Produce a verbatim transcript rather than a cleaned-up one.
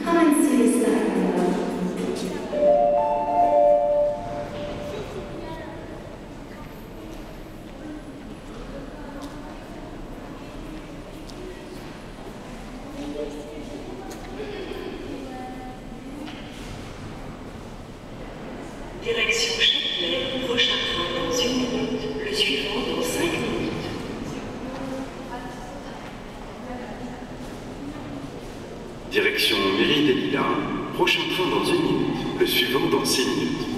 Come and see this light. Direction Châtelet, prochain train dans une minute, le suivant dans cinq minutes. Direction Mairie des Lilas, prochain train dans une minute, le suivant dans six minutes.